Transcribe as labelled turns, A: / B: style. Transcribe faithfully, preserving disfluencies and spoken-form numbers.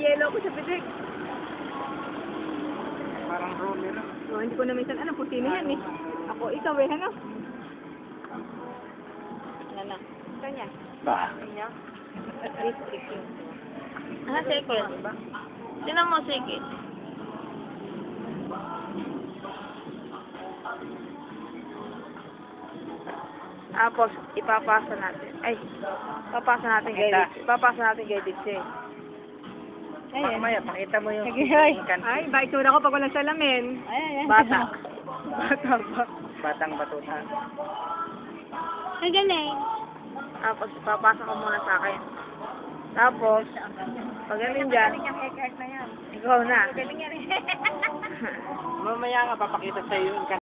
A: yellow ko sa pitik.
B: Parang roller lang.
A: Oh, hindi ko na minsan alam kung sino yan eh. Ako, ikaw eh, ano? Ano na? Kanya?
B: Ba?
A: Kanya? District yun.
C: Ah, secret. Tinan mo, secret. Tapos, ipapasa natin. Ay, papasa natin kay
B: Pakita.
C: Ipapasa natin kay Dixie.
A: Ayan.
B: Mamaya, pakita mo yung...
A: Sige, ay. Ay, ba itsura ko pag walang salamin.
C: Ay, ay, ay.
A: Bata. Bata ba?
B: Batang batuta.
C: Ang galing. Tapos, ipapasa ko muna sa akin. Tapos, pag galing dyan,
A: yung haircut na yan.
C: ikaw na.
A: Galing yan eh.
B: Mamaya nga, papakita sa'yo yung